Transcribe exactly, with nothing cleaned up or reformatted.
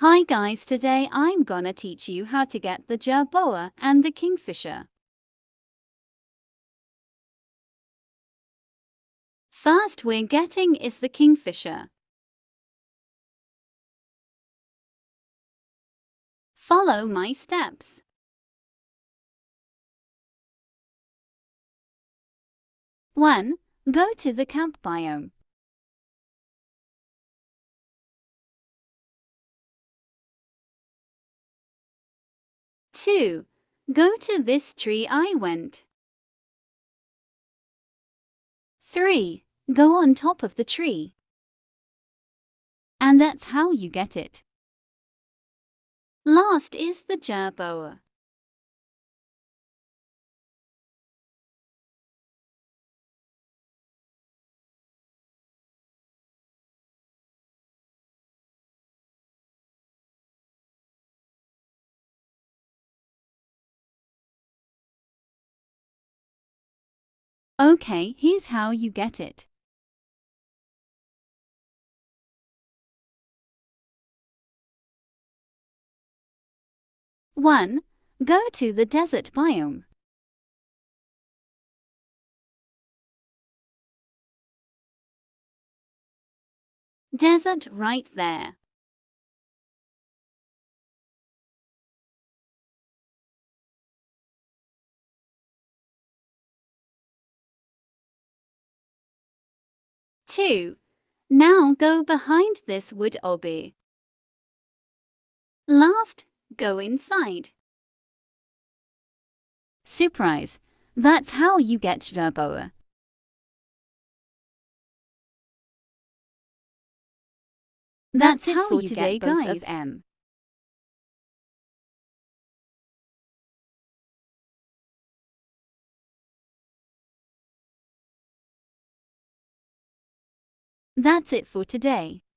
Hi guys, today I'm gonna teach you how to get the jerboa and the kingfisher. First we're getting is the kingfisher. Follow my steps. one. Go to the camp biome. two. Go to this tree I went. three. Go on top of the tree. And that's how you get it. Last is the jerboa. Okay, here's how you get it. one. Go to the desert biome. Desert right there. two. Now go behind this wood obby. Last, go inside. Surprise! That's how you get jerboa. That's, That's it how for you today, get both guys. Of them. That's it for today.